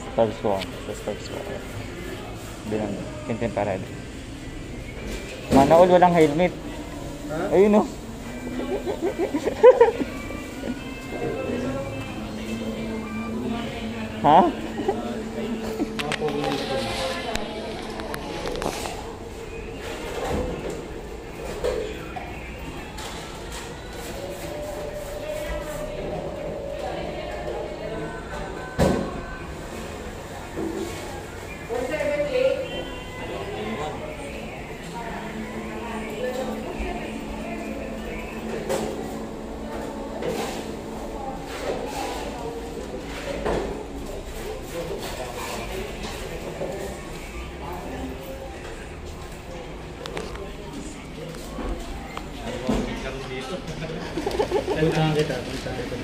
Stars ko. Sa stars ko. Binondo. Contemporary. Mana all walang helmet. Ayun o. Ha? Puntahan kita, puntahan kita.